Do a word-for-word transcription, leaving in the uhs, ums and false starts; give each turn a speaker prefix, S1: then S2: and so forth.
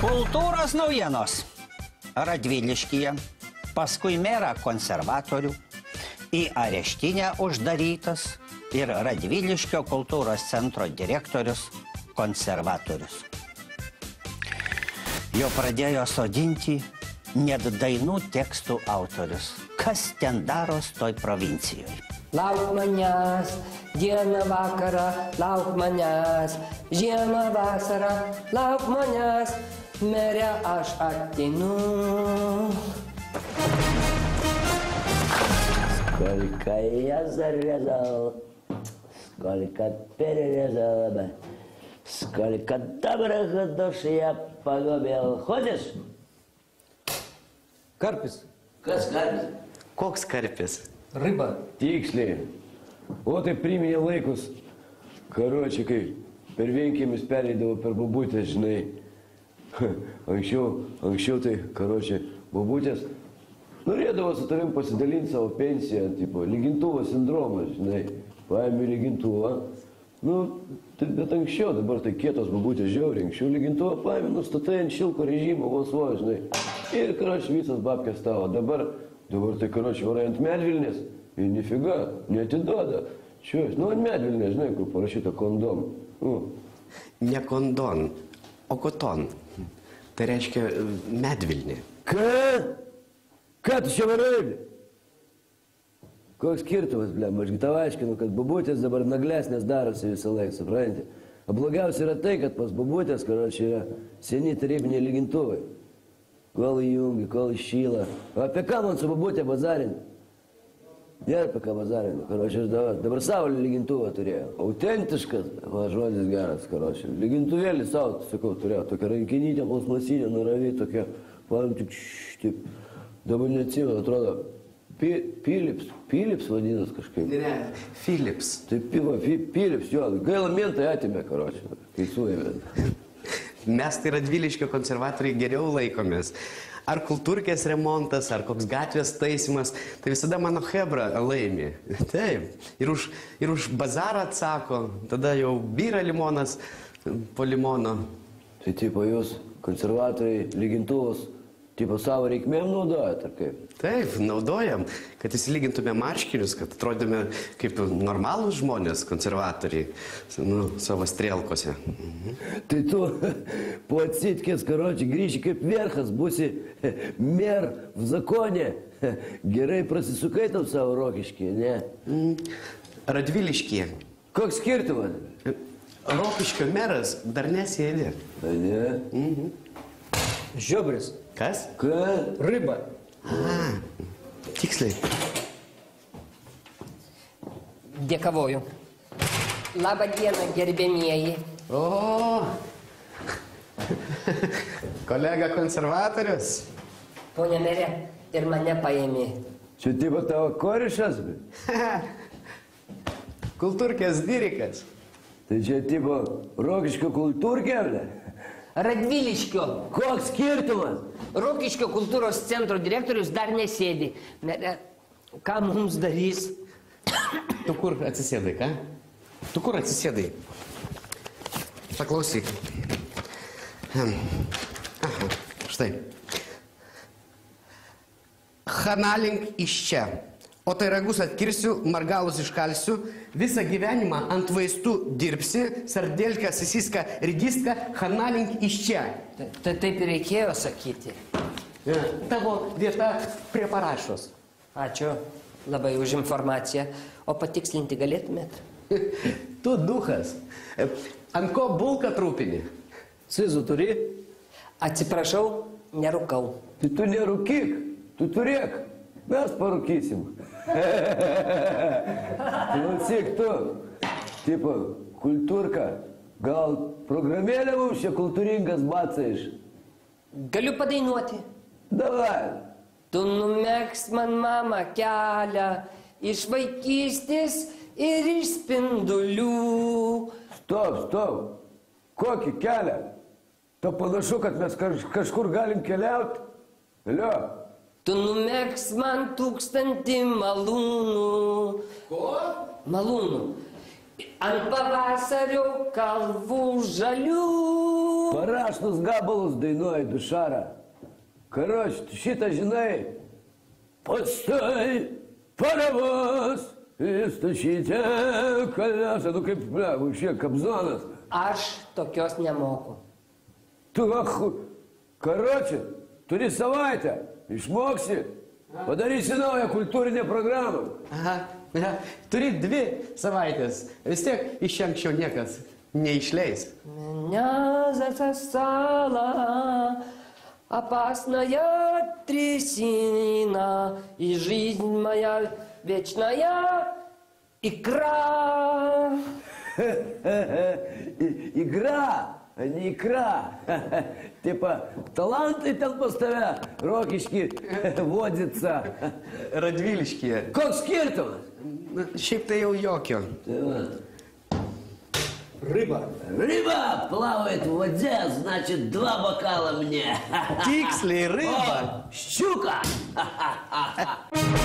S1: Kultūros naujienos. Radviliškyje, paskui merą konservatorių, į areštinę uždarytas ir Radviliškio kultūros centro direktorius konservatorius. Jo pradėjo sodinti net dainų tekstų autorius. Kas ten daros toj provincijoje?
S2: Lauk manęs, dieną vakarą, lauk manęs, žiemą vasarą, lauk manęs, mere aš ateinu.
S3: Сколько я зарезал, сколько перерезал, сколько добрых душ я погубил. Ходишь?
S4: Карпис.
S3: Kas karpis?
S5: Koks karpis?
S4: Рыба.
S6: Tiksliai. O tai priminė laikus. Karočiai, kai per vienkiemis pereidavo per bobutės, žinai. Anksčiau, anksčiau tai, karočiai, bobutės norėdavo su tavim pasidalinti savo pensiją, tipo, lygintuvo sindromas, žinai. Paėmė lygintuvą. Nu, tai, bet anksčiau, dabar tai kietos bobutės žiauriai. Anksčiau lygintuvą paėmė, nustatai ant šilko režimo, vos vos, žinai. Ir, karočiai, visas babkės tavo. Dabar, dabar tai, karočiai, varai ant medvilnės. Ir nifiga, neatiduoda. Čiūs, nu, ant medvilnės, žinai, kur parašyta kondom. Nu.
S5: Ne kondon, o koton. Tai reiškia medvilnė.
S6: Ką? Ką tu čia varai? Koks skirtumas, blem, aš tau aiškinu, kad bobutės dabar naglesnės darosi visą laiką, supranti? O blogiausia yra tai, kad pas bobutės, karočiai, yra seni tarybiniai lygintuvai. Kol įjungi, kol iššyla. O apie ką man su bobutė bazarinti? Nėra apie ką bazarinti, karočiai, aš dabar, dabar savo lygintuvą turėjau. Autentiškas, va, žodis geras, karočiai. Lygintuvėlį savo, sakau, turėjau. Tokia rankinytė, plasmasinė, nuravy, tokia, man tik štaip. Dabar neatsimenu, atrodo, pi, Philips, Philips vadinas kažkaip.
S5: Ne, Philips.
S6: Tai piva, fi, Philips, jo, gaila mentai atimė, karočiai, kai suėmė.
S5: Mes tai Radviliškio konservatoriai geriau laikomės. Ar kultūrkės remontas, ar koks gatvės taisymas, tai visada mano hebra laimi. Taip. Ir už, ir už bazarą atsako, tada jau byra limonas po limono.
S6: Tai tipo jūs, konservatoriai, lygintuvus, tipo savo reikmėm naudojat, ar kaip?
S5: Taip, naudojam, kad įsilygintume marškinius, kad atrodėme kaip normalūs žmonės, konservatoriai, nu, savo strėlkose. Mhm.
S6: Tai tu po atsitkės, karočiai, grįši kaip verchas, būsi mer v zakonė. Gerai prasisukai tam savo rokiškį, ne?
S5: Mm. Radviliškyje.
S6: Koks skirtumas?
S5: Rokiškio meras dar nesėdė.
S6: A, ne?
S5: Mhm.
S4: Žiobris.
S5: Kas?
S6: Ką?
S4: Рыба.
S5: A, tiksliai.
S2: Dėkavoju. Labą dieną, gerbėmieji.
S5: O, kolega konservatorius.
S2: Pone mere, ir mane paėmė.
S6: Čia tipo tavo korišas?
S5: Kultūrkės dirikas.
S6: Tai čia tipo rokiškio kultūrkė, ne?
S2: Radviliškio.
S6: Koks skirtumas?
S2: Rokiškio kultūros centro direktorius dar nesėdi. Mere, ką mums darys?
S5: Tu kur atsisėdai, ką? Tu kur atsisėdai? Paklausyk. Aha, štai. Chanalink iš čia. O tai ragus atkirsiu, margalus iškalsiu, visą gyvenimą ant vaistų dirbsi, sardėlkę, sisiską, rigiską, chanalink iš čia.
S2: Tai taip ir reikėjo sakyti.
S5: Tavo vieta prie parašos.
S2: Ačiū labai už informaciją. O patikslinti galėtumėt?
S5: Tu duchas. Ant ko bulką trūpini?
S6: Cizų turi?
S2: Atsiprašau, nerūkau.
S6: Tai tu nerūkyk, tu turėk. Mes parūkysim. Klausyk tu, tipo, kultūrka, gal programėlė mums čia kultūringas baca iš?
S2: Galiu padainuoti.
S6: Davai.
S2: Tu numegz man, mama, kelią iš vaikystės ir iš spindulių.
S6: Stop, stop. Kokį kelią? To panašu, kad mes kaž, kažkur galim keliauti. Alio?
S2: Tu numegz man tūkstantį malūnų.
S5: Ko?
S2: Malūnų. Ant pavasario kalvų žalių.
S6: Пора, что сгабалось дойной душара. Короче, щита жены. Постой, паровоз, и стучите колеса. Ну, как, бля, вообще, Кобзонов.
S2: Aš tokios nemoku.
S6: Tu, ach, короче, turi savaitę, išmoksi, padarysi naują kultūrinę programą.
S5: Aha, aha. Turi dvi savaitės. Vis tiek iš čia anksčiau niekas neišleis.
S2: Меня засосала опасная трясина, и жизнь моя вечная икра.
S6: Игра, а не икра. Типа, таланты там поставя, рокички водятся.
S5: Radviliškyje.
S6: Koks skirtumas?
S5: Na, šiaip tai jau jokio.
S4: Рыба.
S3: Рыба плавает в воде, значит, два бокала мне.
S5: Tiksliai, ryba.
S3: О, щука!